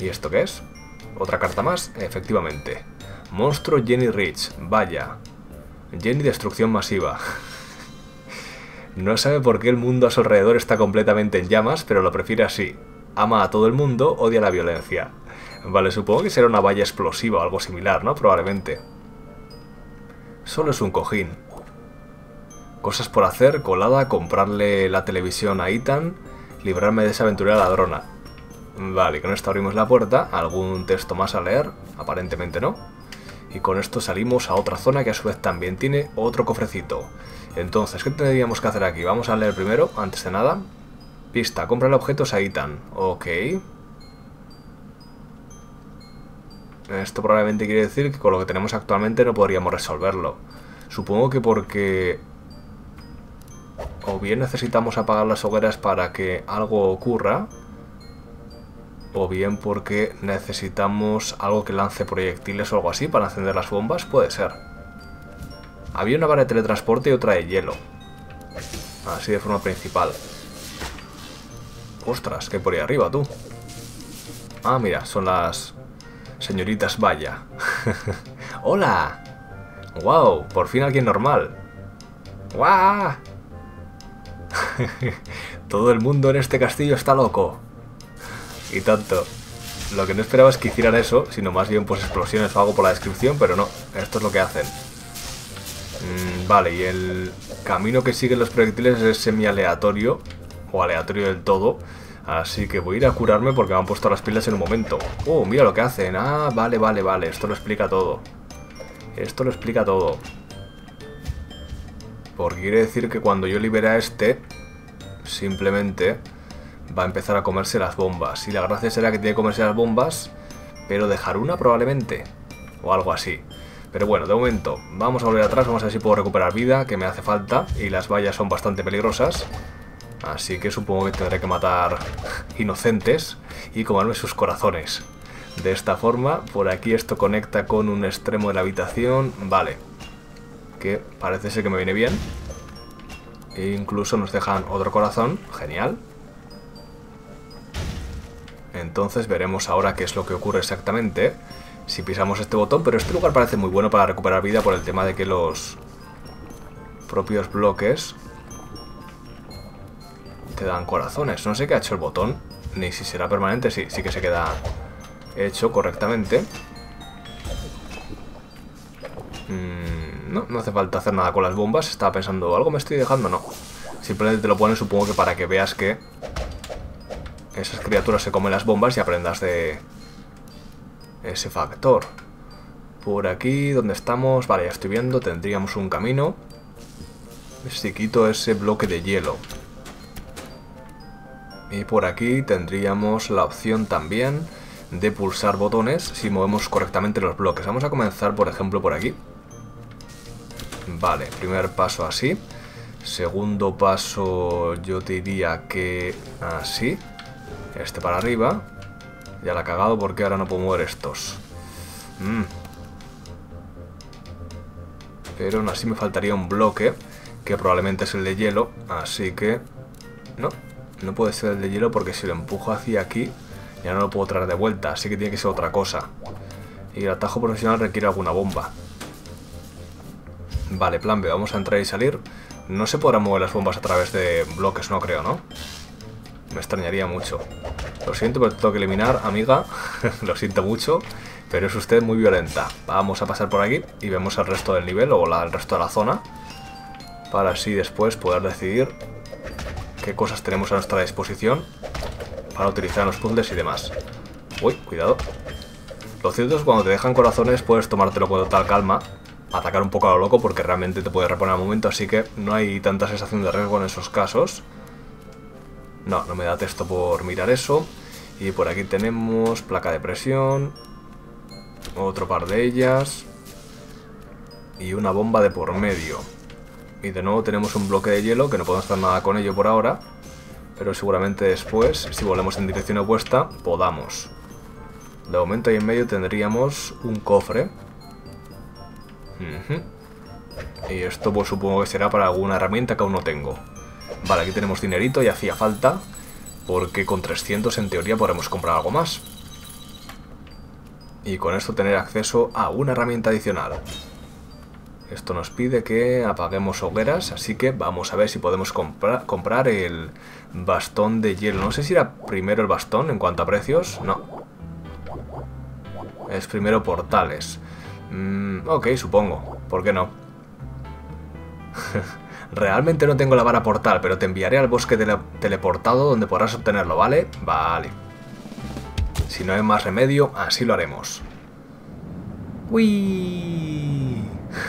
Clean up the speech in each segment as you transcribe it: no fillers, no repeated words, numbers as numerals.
¿Y esto qué es? ¿Otra carta más? Efectivamente. Monstruo Jenny Rich. Vaya. Jenny Destrucción Masiva. No sabe por qué el mundo a su alrededor está completamente en llamas, pero lo prefiere así. Ama a todo el mundo, odia la violencia. Vale, supongo que será una valla explosiva o algo similar, ¿no? Probablemente. Solo es un cojín. Cosas por hacer, colada, comprarle la televisión a Ethan, librarme de esa aventurera ladrona. Vale, con esto abrimos la puerta. ¿Algún texto más a leer? Aparentemente no. Y con esto salimos a otra zona que a su vez también tiene otro cofrecito. Entonces, ¿qué tendríamos que hacer aquí? Vamos a leer primero, antes de nada. Pista, cómprale objetos a Ethan. Ok. Esto probablemente quiere decir que con lo que tenemos actualmente no podríamos resolverlo. Supongo que porque... o bien necesitamos apagar las hogueras para que algo ocurra, o bien porque necesitamos algo que lance proyectiles o algo así para encender las bombas. Puede ser. Había una vara de teletransporte y otra de hielo. Así de forma principal. Ostras, ¿qué hay por ahí arriba, tú? Ah, mira, son las señoritas Valla. ¡Hola! ¡Wow! Por fin alguien normal. ¡Guau! Todo el mundo en este castillo está loco. Y tanto. Lo que no esperaba es que hicieran eso, sino más bien pues explosiones o algo por la descripción, pero no, esto es lo que hacen. Vale, y el camino que siguen los proyectiles es semi-aleatorio, o aleatorio del todo, así que voy a ir a curarme porque me han puesto las pilas en un momento. Oh, mira lo que hacen. Ah, vale, vale, vale, esto lo explica todo. Esto lo explica todo. Porque quiere decir que cuando yo libere a este, simplemente va a empezar a comerse las bombas. Y la gracia será que tiene que comerse las bombas, pero dejar una probablemente, o algo así. Pero bueno, de momento, vamos a volver atrás, vamos a ver si puedo recuperar vida, que me hace falta, y las vallas son bastante peligrosas. Así que supongo que tendré que matar inocentes y comerme sus corazones. De esta forma, por aquí esto conecta con un extremo de la habitación, vale. Que parece ser que me viene bien. E incluso nos dejan otro corazón, genial. Entonces veremos ahora qué es lo que ocurre exactamente si pisamos este botón, pero este lugar parece muy bueno para recuperar vida por el tema de que los propios bloques te dan corazones. No sé qué ha hecho el botón, ni si será permanente. Sí, sí que se queda hecho correctamente. No hace falta hacer nada con las bombas. Estaba pensando, ¿algo me estoy dejando? No. Simplemente te lo ponen, supongo que para que veas que esas criaturas se comen las bombas y aprendas de ese factor. Por aquí, donde estamos, vale, ya estoy viendo, tendríamos un camino. Si quito ese bloque de hielo. Y por aquí tendríamos la opción también de pulsar botones si movemos correctamente los bloques. Vamos a comenzar, por ejemplo, por aquí. Vale, primer paso así. Segundo paso yo diría que así. Este para arriba. Ya la he cagado porque ahora no puedo mover estos. Pero aún así me faltaría un bloque, que probablemente es el de hielo. Así que... No puede ser el de hielo porque si lo empujo hacia aquí ya no lo puedo traer de vuelta. Así que tiene que ser otra cosa. Y el atajo profesional requiere alguna bomba. Vale, plan B, vamos a entrar y salir. No se podrán mover las bombas a través de bloques, no creo, ¿no? Me extrañaría mucho. Lo siento, pero te tengo que eliminar, amiga. Lo siento mucho, pero es usted muy violenta. Vamos a pasar por aquí y vemos el resto del nivel o el resto de la zona, para así después poder decidir qué cosas tenemos a nuestra disposición para utilizar en los puzzles y demás. Uy, cuidado. Lo cierto es que cuando te dejan corazones puedes tomártelo con total calma, atacar un poco a lo loco porque realmente te puede reponer al momento, así que no hay tanta sensación de riesgo en esos casos. No me da texto por mirar eso. Y por aquí tenemos placa de presión, otro par de ellas y una bomba de por medio. Y de nuevo tenemos un bloque de hielo que no podemos hacer nada con ello por ahora, pero seguramente después, si volvemos en dirección opuesta, podamos. De momento ahí en medio tendríamos un cofre. Y esto pues supongo que será para alguna herramienta que aún no tengo. Vale, aquí tenemos dinerito y hacía falta, porque con 300 en teoría podremos comprar algo más. y con esto tener acceso a una herramienta adicional. Esto nos pide que apaguemos hogueras, así que vamos a ver si podemos comprar el bastón de hielo. No sé si era primero el bastón en cuanto a precios. No. Es primero portales. Ok, supongo. ¿Por qué no? Realmente no tengo la vara portal, pero te enviaré al bosque teleportado donde podrás obtenerlo, ¿vale? Vale. Si no hay más remedio, así lo haremos. ¡Uy!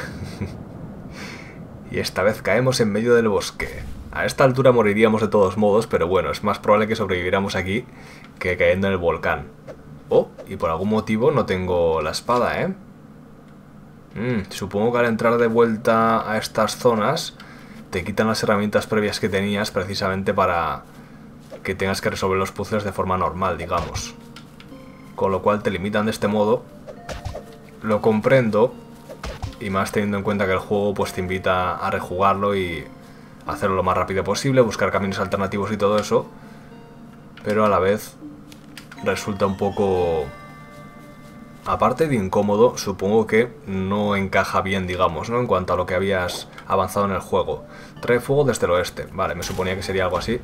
Y esta vez caemos en medio del bosque. A esta altura moriríamos de todos modos, pero bueno, es más probable que sobreviviéramos aquí que cayendo en el volcán. Oh, y por algún motivo no tengo la espada, ¿eh? Supongo que al entrar de vuelta a estas zonas te quitan las herramientas previas que tenías precisamente para que tengas que resolver los puzzles de forma normal, digamos. Con lo cual te limitan de este modo. Lo comprendo. Y más teniendo en cuenta que el juego pues te invita a rejugarlo y hacerlo lo más rápido posible, buscar caminos alternativos y todo eso. Pero a la vez resulta un poco... Aparte de incómodo, supongo que no encaja bien, digamos, ¿no? En cuanto a lo que habías avanzado en el juego. Trae fuego desde el oeste. Vale, me suponía que sería algo así.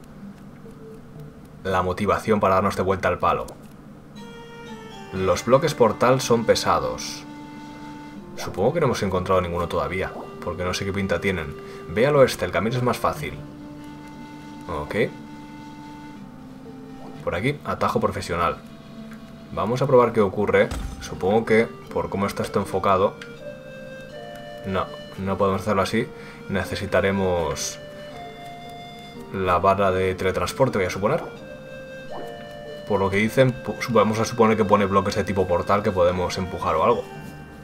La motivación para darnos de vuelta al palo. Los bloques portal son pesados. Supongo que no hemos encontrado ninguno todavía, porque no sé qué pinta tienen. Ve al oeste, el camino es más fácil. Ok. Por aquí, atajo profesional. Vamos a probar qué ocurre. Supongo que, por cómo está esto enfocado... No podemos hacerlo así. Necesitaremos la vara de teletransporte, voy a suponer. Por lo que dicen, vamos a suponer que pone bloques de tipo portal que podemos empujar o algo.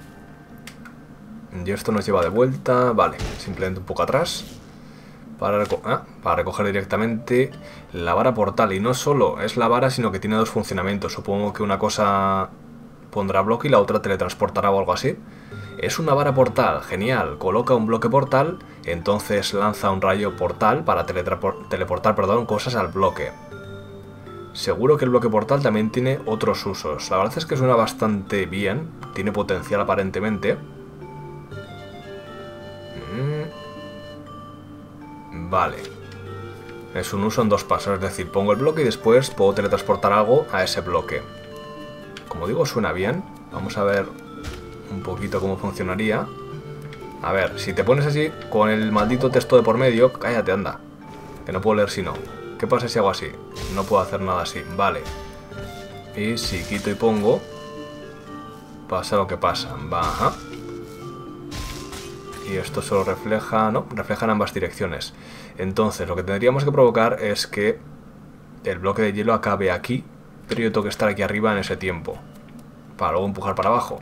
Y esto nos lleva de vuelta, vale, simplemente un poco atrás para recoger directamente la vara portal. Y no solo es la vara, sino que tiene dos funcionamientos. Supongo que una cosa pondrá bloque y la otra teletransportará o algo así. Es una vara portal, genial. Coloca un bloque portal, entonces lanza un rayo portal para teleportar cosas al bloque. Seguro que el bloque portal también tiene otros usos. La verdad es que suena bastante bien, tiene potencial aparentemente. Vale. Es un uso en dos pasos, es decir, pongo el bloque y después puedo teletransportar algo a ese bloque. Como digo, suena bien. Vamos a ver un poquito cómo funcionaría. A ver, si te pones así, con el maldito texto de por medio... Cállate, anda. Que no puedo leer si no. ¿Qué pasa si hago así? No puedo hacer nada así. Vale. Y si quito y pongo... Pasa lo que pasa. Baja. Y esto solo refleja... No, refleja en ambas direcciones. Entonces, lo que tendríamos que provocar es que el bloque de hielo acabe aquí, pero yo tengo que estar aquí arriba en ese tiempo. Para luego empujar para abajo.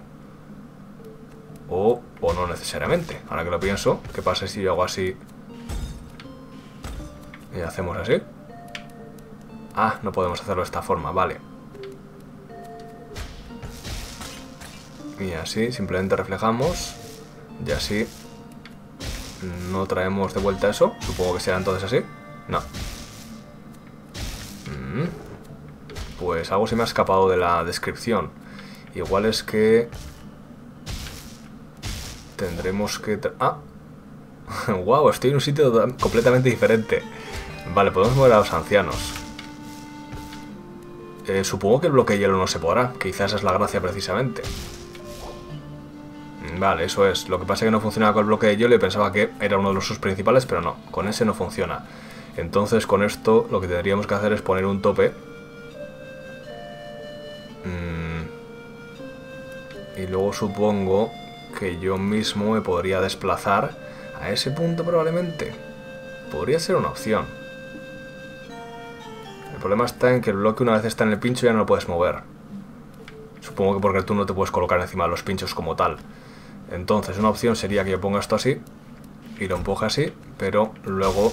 O no necesariamente. Ahora que lo pienso, ¿qué pasa si yo hago así? Y hacemos así. Ah, no podemos hacerlo de esta forma, vale. Y así, simplemente reflejamos. Y así... No traemos de vuelta eso. Supongo que será entonces así. No. Pues algo se me ha escapado de la descripción. Igual es que... Tendremos que... Wow, estoy en un sitio completamente diferente. Vale, podemos mover a los ancianos. Supongo que el bloque de hielo no se podrá. Quizás esa es la gracia precisamente. Vale, eso es. Lo que pasa es que no funcionaba con el bloque de hielo y pensaba que era uno de los usos principales, pero no. Con ese no funciona. Entonces con esto lo que tendríamos que hacer es poner un tope. Y luego supongo que yo mismo me podría desplazar a ese punto probablemente. Podría ser una opción. El problema está en que el bloque una vez está en el pincho ya no lo puedes mover. Supongo que porque tú no te puedes colocar encima de los pinchos como tal. Entonces una opción sería que yo ponga esto así y lo empuje así, pero luego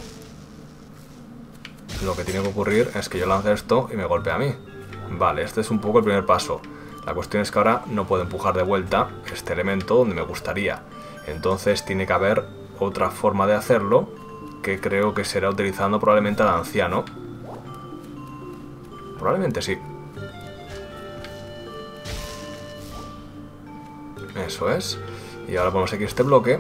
lo que tiene que ocurrir es que yo lance esto y me golpee a mí. Vale, este es un poco el primer paso. La cuestión es que ahora no puedo empujar de vuelta este elemento donde me gustaría. Entonces tiene que haber otra forma de hacerlo, que creo que será utilizando probablemente al anciano. Probablemente sí. Eso es. Y ahora ponemos aquí este bloque.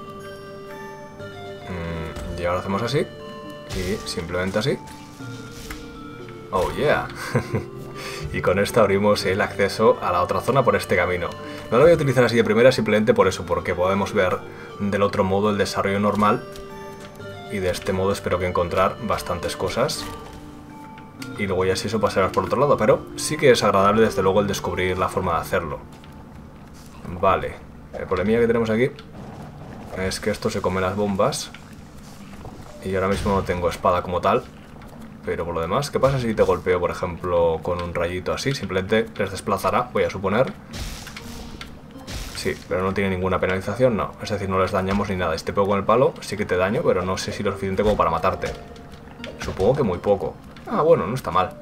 Y ahora hacemos así. Y simplemente así. Oh yeah. Y con esto abrimos el acceso a la otra zona por este camino. No lo voy a utilizar así de primera simplemente por eso, porque podemos ver del otro modo el desarrollo normal. Y de este modo espero que encontrar bastantes cosas. Y luego ya si eso pasaremos por otro lado. Pero sí que es agradable desde luego el descubrir la forma de hacerlo. Vale. El problemilla que tenemos aquí es que esto se come las bombas. Y ahora mismo no tengo espada como tal. Pero por lo demás, ¿qué pasa si te golpeo, por ejemplo, con un rayito así? Simplemente les desplazará, voy a suponer. Sí, pero no tiene ninguna penalización, no. Es decir, no les dañamos ni nada. Si te pego con el palo, sí que te daño, pero no sé si lo suficiente como para matarte. Supongo que muy poco. Ah, bueno, no está mal.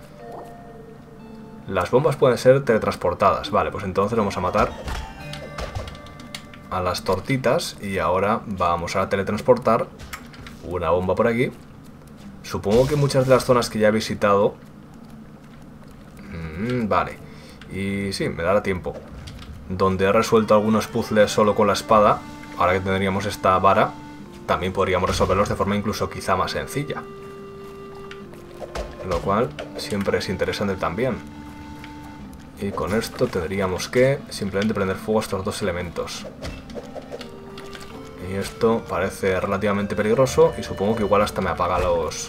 Las bombas pueden ser teletransportadas. Vale, pues entonces vamos a matar a las tortitas. Y ahora vamos a teletransportar una bomba por aquí. Supongo que muchas de las zonas que ya he visitado... vale. Y sí, me dará tiempo. Donde he resuelto algunos puzzles solo con la espada, ahora que tendríamos esta vara, también podríamos resolverlos de forma incluso quizá más sencilla. Lo cual siempre es interesante también. Y con esto tendríamos que simplemente prender fuego a estos dos elementos. Y esto parece relativamente peligroso y supongo que igual hasta me apaga los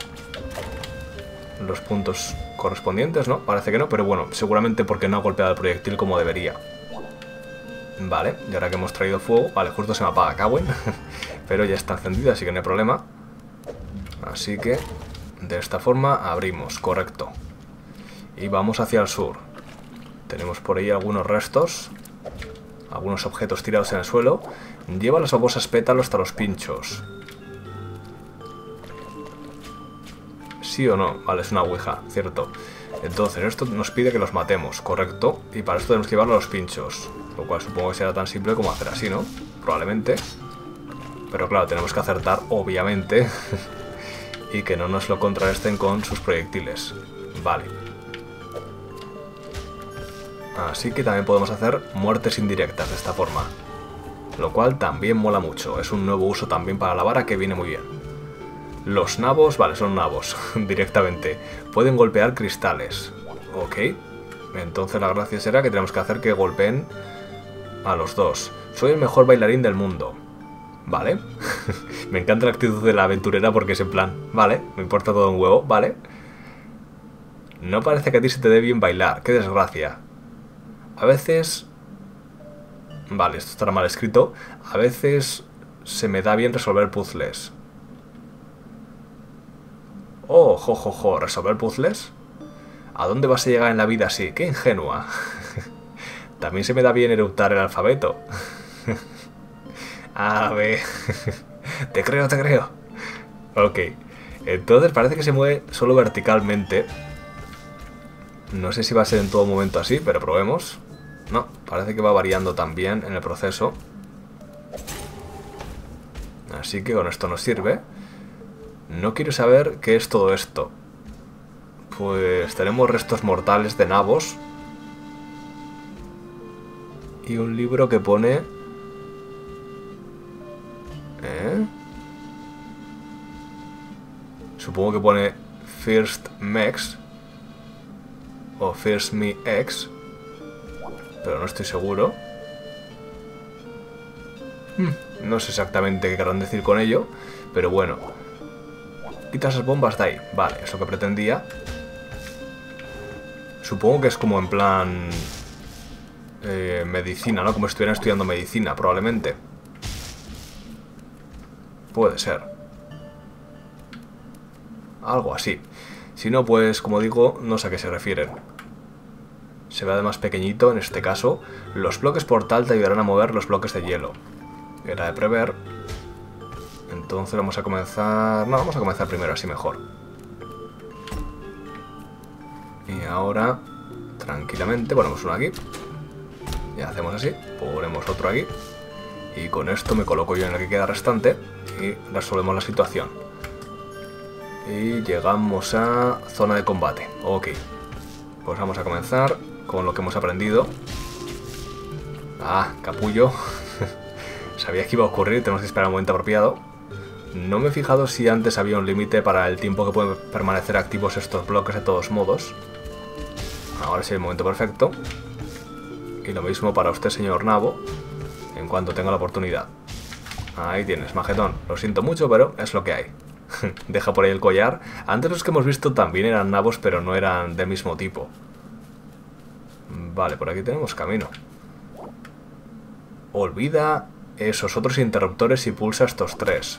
puntos correspondientes, ¿no? Parece que no, pero bueno, seguramente porque no ha golpeado el proyectil como debería. Vale, y ahora que hemos traído fuego, vale, justo se me apaga, cago en. Pero ya está encendida, así que no hay problema. Así que de esta forma abrimos, correcto. Y vamos hacia el sur. Tenemos por ahí algunos restos, algunos objetos tirados en el suelo. Lleva las babosas pétalos hasta los pinchos. ¿Sí o no? Vale, es una ouija, cierto. Entonces esto nos pide que los matemos, correcto. Y para esto tenemos que llevarlo a los pinchos. Lo cual supongo que será tan simple como hacer así, ¿no? Probablemente. Pero claro, tenemos que acertar, obviamente. Y que no nos lo contrarresten con sus proyectiles. Vale. Así que también podemos hacer muertes indirectas de esta forma. Lo cual también mola mucho. Es un nuevo uso también para la vara que viene muy bien. Los nabos, vale, son nabos, directamente. Pueden golpear cristales. Ok. Entonces la gracia será que tenemos que hacer que golpeen a los dos. Soy el mejor bailarín del mundo. Vale. Me encanta la actitud de la aventurera porque es en plan, vale, me importa todo un huevo, vale. No parece que a ti se te dé bien bailar, qué desgracia. A veces... Vale, esto estará mal escrito. A veces se me da bien resolver puzzles. Oh, jo, ¿resolver puzzles? ¿A dónde vas a llegar en la vida así? ¡Qué ingenua! También se me da bien eructar el alfabeto. A ver... Te creo. Ok. Entonces parece que se mueve solo verticalmente. No sé si va a ser en todo momento así, pero probemos. No, parece que va variando también en el proceso. Así que con esto nos sirve. No quiero saber qué es todo esto. Pues tenemos restos mortales de nabos. Y un libro que pone... Supongo que pone First Mex. O First Me X. Pero no estoy seguro. No sé exactamente qué querrán decir con ello. Pero bueno. Quita esas bombas de ahí. Vale, es lo que pretendía. Supongo que es como en plan... medicina, ¿no? Como si estuvieran estudiando medicina, probablemente. Puede ser. Algo así. Si no, pues, como digo, no sé a qué se refieren. Se ve además pequeñito, en este caso. Los bloques portal te ayudarán a mover los bloques de hielo. Era de prever. Entonces vamos a comenzar... No, vamos a comenzar primero, así mejor. Y ahora, tranquilamente, ponemos uno aquí. Y hacemos así. Ponemos otro aquí. Y con esto me coloco yo en el que queda restante. Y resolvemos la situación. Y llegamos a zona de combate. Ok. Pues vamos a comenzar con lo que hemos aprendido. Ah, capullo. Sabía que iba a ocurrir, tenemos que esperar el momento apropiado. No me he fijado si antes había un límite para el tiempo que pueden permanecer activos estos bloques de todos modos. Ahora sí el momento perfecto. Y lo mismo para usted, señor Nabo, en cuanto tenga la oportunidad. Ahí tienes, majetón. Lo siento mucho, pero es lo que hay. Deja por ahí el collar. Antes los que hemos visto también eran nabos, pero no eran del mismo tipo. Vale, por aquí tenemos camino. Olvida esos otros interruptores y pulsa estos 3.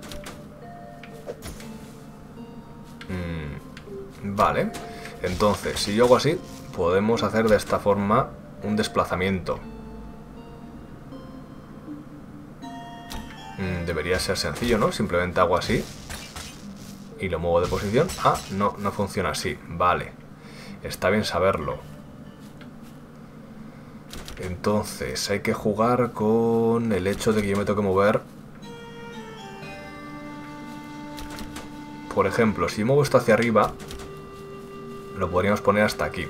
Vale. Entonces, si yo hago así, podemos hacer de esta forma un desplazamiento. Debería ser sencillo, ¿no? Simplemente hago así y lo muevo de posición. Ah, no, no funciona así. Vale. Está bien saberlo. Entonces, hay que jugar con el hecho de que yo me tengo que mover. Por ejemplo, si muevo esto hacia arriba, lo podríamos poner hasta aquí.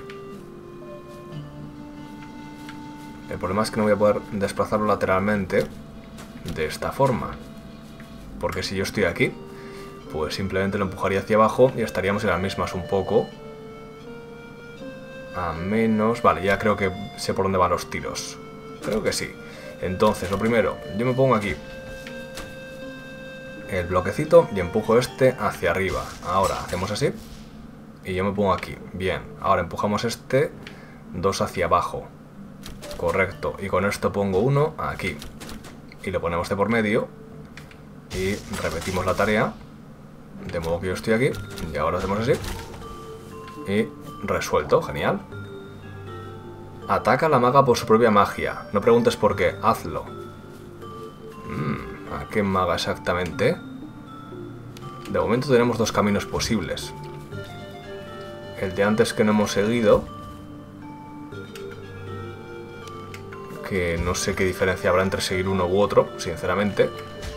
El problema es que no voy a poder desplazarlo lateralmente de esta forma. Porque si yo estoy aquí, pues simplemente lo empujaría hacia abajo y estaríamos en las mismas un poco. A menos... Vale, ya creo que sé por dónde van los tiros. Creo que sí. Entonces, lo primero, yo me pongo aquí el bloquecito y empujo este hacia arriba. Ahora hacemos así y yo me pongo aquí. Bien, ahora empujamos este 2 hacia abajo. Correcto, y con esto pongo 1 aquí. Y lo ponemos de por medio y repetimos la tarea. De modo que yo estoy aquí y ahora hacemos así. Y resuelto, genial. Ataca a la maga por su propia magia. No preguntes por qué, hazlo. ¿A qué maga exactamente? De momento tenemos 2 caminos posibles. El de antes que no hemos seguido, que no sé qué diferencia habrá entre seguir uno u otro, sinceramente.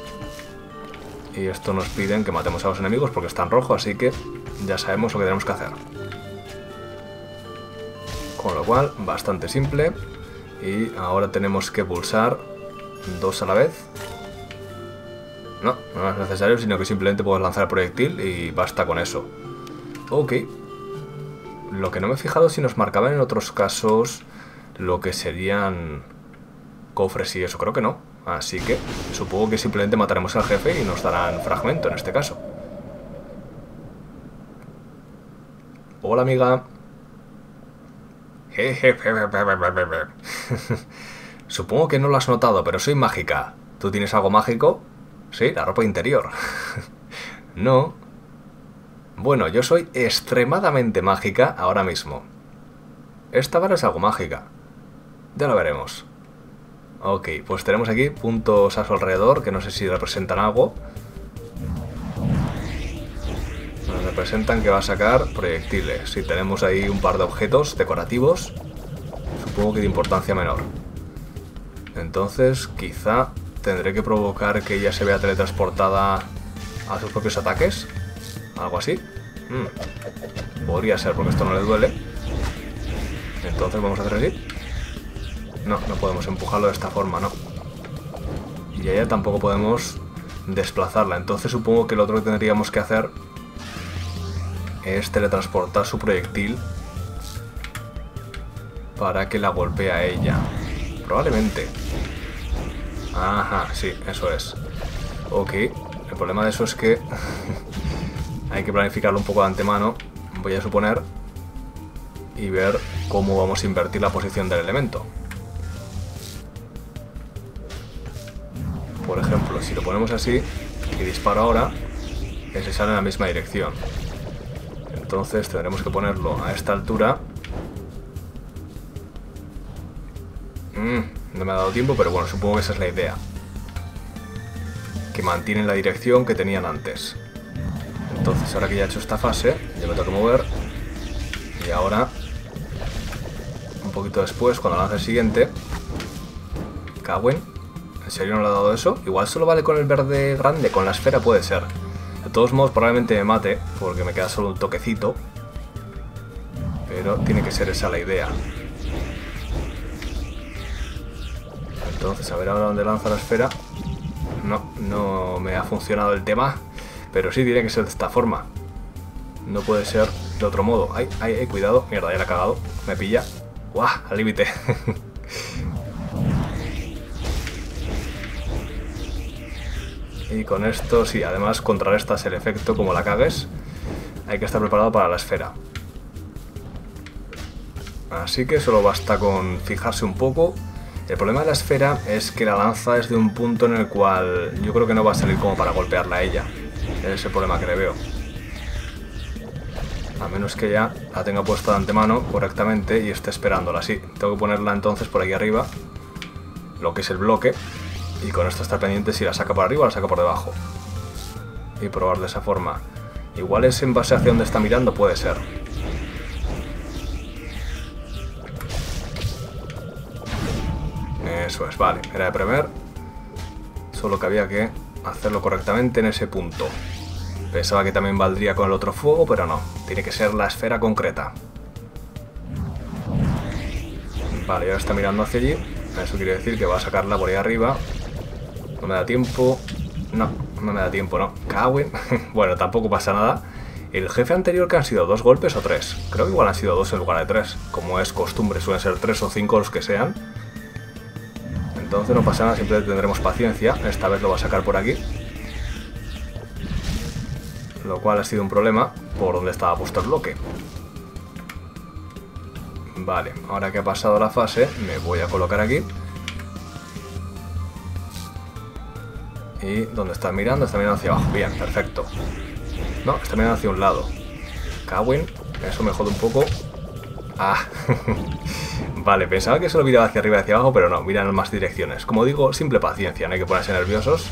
Y esto nos piden que matemos a los enemigos porque están rojos, así que ya sabemos lo que tenemos que hacer. Con lo cual, bastante simple. Y ahora tenemos que pulsar 2 a la vez. No, no es necesario, sino que simplemente puedes lanzar el proyectil y basta con eso. Ok. Lo que no me he fijado es si nos marcaban en otros casos lo que serían cofres y eso, creo que no. Así que supongo que simplemente mataremos al jefe y nos darán fragmento en este caso. Hola, amiga. Supongo que no lo has notado, pero soy mágica. ¿Tú tienes algo mágico? Sí, la ropa interior. No. Bueno, yo soy extremadamente mágica ahora mismo. Esta vara es algo mágica. Ya lo veremos. Ok, pues tenemos aquí puntos a su alrededor, que no sé si representan algo. Nos representan que va a sacar proyectiles. Si tenemos ahí un par de objetos decorativos, supongo que de importancia menor. Entonces, quizá tendré que provocar que ella se vea teletransportada a sus propios ataques. Algo así. Podría ser, porque esto no le duele. Entonces vamos a hacer así. No, no podemos empujarlo de esta forma, no. Y a ella tampoco podemos desplazarla. Entonces supongo que lo otro que tendríamos que hacer es teletransportar su proyectil para que la golpee a ella. Probablemente. Ajá, sí, eso es. Ok, el problema de eso es que hay que planificarlo un poco de antemano, voy a suponer, y ver cómo vamos a invertir la posición del elemento. Por ejemplo, si lo ponemos así y disparo ahora, ese sale en la misma dirección. Entonces tendremos que ponerlo a esta altura. No me ha dado tiempo, pero bueno, supongo que esa es la idea. Que mantienen la dirección que tenían antes. Entonces, ahora que ya he hecho esta fase, ya me tengo que mover. Y ahora, un poquito después, cuando lance el siguiente... Cagüen. ¿En serio no le ha dado eso? Igual solo vale con el verde grande, con la esfera puede ser. De todos modos, probablemente me mate, porque me queda solo un toquecito. Pero tiene que ser esa la idea. Entonces, a ver ahora dónde lanza la esfera. No me ha funcionado el tema. Pero sí tiene que ser de esta forma. No puede ser de otro modo. ¡Ay, cuidado! Mierda, ya la he cagado. Me pilla. ¡Guau! Al límite. Y con esto, sí, además contrarrestas el efecto como la cagues. Hay que estar preparado para la esfera. Así que solo basta con fijarse un poco. El problema de la esfera es que la lanza es de un punto en el cual yo creo que no va a salir como para golpearla a ella. Ese es el problema que le veo. A menos que ya la tenga puesta de antemano correctamente y esté esperándola. Sí, tengo que ponerla entonces por aquí arriba, lo que es el bloque. Y con esto estar pendiente si la saca por arriba o la saca por debajo. Y probar de esa forma. Igual es en base hacia donde está mirando, puede ser. Eso es, vale, era de prever. Solo que había que hacerlo correctamente en ese punto. Pensaba que también valdría con el otro fuego, pero no. Tiene que ser la esfera concreta. Vale, ahora está mirando hacia allí. Eso quiere decir que va a sacarla por ahí arriba. No me da tiempo. No me da tiempo, no. Cagüen. Bueno, tampoco pasa nada. El jefe anterior, que han sido 2 golpes o 3. Creo que igual han sido 2 en lugar de 3. Como es costumbre, suelen ser 3 o 5 los que sean. Entonces no pasa nada, siempre tendremos paciencia. Esta vez lo va a sacar por aquí. Lo cual ha sido un problema por donde estaba puesto el bloque. Vale, ahora que ha pasado la fase, me voy a colocar aquí. ¿Y dónde está mirando? Está mirando hacia abajo. Bien, perfecto. No, está mirando hacia un lado. Cagüen, eso me jode un poco. Ah, vale, pensaba que solo miraba hacia arriba y hacia abajo, pero no, miran en más direcciones. Como digo, simple paciencia, no hay que ponerse nerviosos.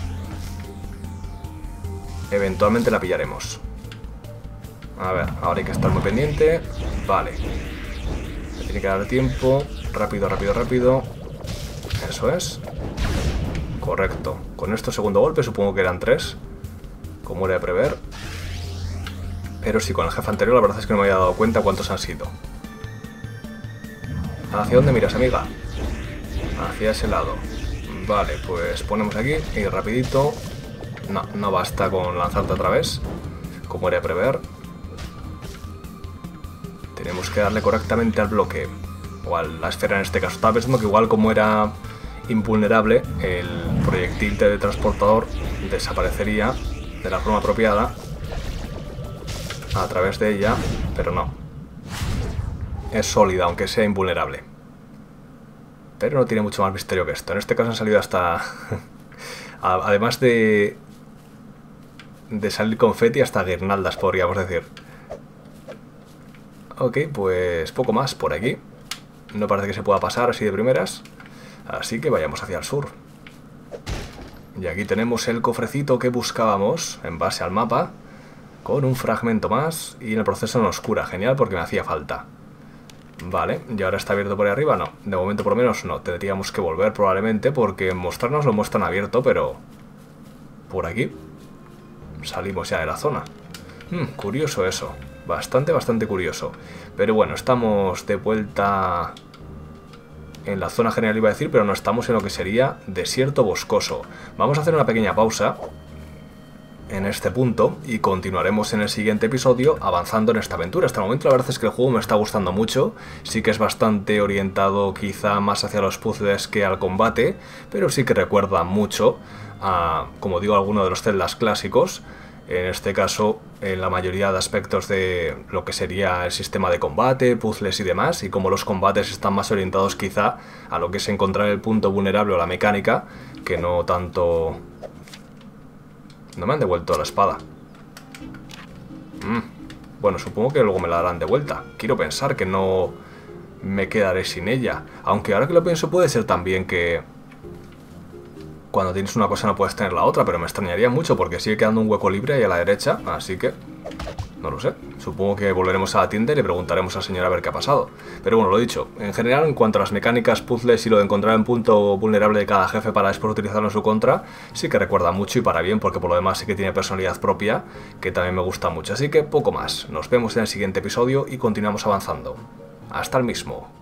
Eventualmente la pillaremos. A ver, ahora hay que estar muy pendiente. Vale. Me tiene que dar tiempo. Rápido, rápido, rápido. Eso es. Correcto. Con estos segundo golpe supongo que eran 3. Como era de prever. Pero sí, con el jefe anterior la verdad es que no me había dado cuenta cuántos han sido. ¿Hacia dónde miras, amiga? Hacia ese lado. Vale, pues ponemos aquí y rapidito. No basta con lanzarte otra vez, como era de prever. Tenemos que darle correctamente al bloque. O a la esfera en este caso. Estaba pensando que igual como era invulnerable, el proyectil teletransportador desaparecería de la forma apropiada a través de ella, pero no. Es sólida, aunque sea invulnerable. Pero no tiene mucho más misterio que esto. En este caso han salido hasta... además de salir confeti, hasta guirnaldas, podríamos decir. Ok, pues poco más por aquí. No parece que se pueda pasar así de primeras. Así que vayamos hacia el sur. Y aquí tenemos el cofrecito que buscábamos en base al mapa, con un fragmento más, y en el proceso nos cura. Genial, porque me hacía falta. Vale, ¿y ahora está abierto por ahí arriba? No, de momento por lo menos no. Tendríamos que volver probablemente, porque mostrarnos lo muestran abierto, pero... por aquí salimos ya de la zona. Curioso eso. Bastante curioso. Pero bueno, estamos de vuelta en la zona general, iba a decir, pero no estamos en lo que sería desierto boscoso. Vamos a hacer una pequeña pausa en este punto y continuaremos en el siguiente episodio avanzando en esta aventura. Hasta el momento la verdad es que el juego me está gustando mucho. Sí que es bastante orientado quizá más hacia los puzzles que al combate, pero sí que recuerda mucho a, como digo, alguno de los Zeldas clásicos. En este caso, en la mayoría de aspectos de lo que sería el sistema de combate, puzzles y demás, y como los combates están más orientados quizá a lo que es encontrar el punto vulnerable o la mecánica, que no tanto... No me han devuelto la espada. Bueno, supongo que luego me la darán de vuelta. Quiero pensar que no me quedaré sin ella. Aunque ahora que lo pienso puede ser también que... cuando tienes una cosa no puedes tener la otra, pero me extrañaría mucho porque sigue quedando un hueco libre ahí a la derecha, así que... no lo sé. Supongo que volveremos a la tienda y le preguntaremos al señor a ver qué ha pasado. Pero bueno, lo dicho, en general, en cuanto a las mecánicas, puzzles y lo de encontrar un punto vulnerable de cada jefe para después utilizarlo en su contra, sí que recuerda mucho y para bien, porque por lo demás sí que tiene personalidad propia, que también me gusta mucho. Así que poco más. Nos vemos en el siguiente episodio y continuamos avanzando. Hasta el mismo.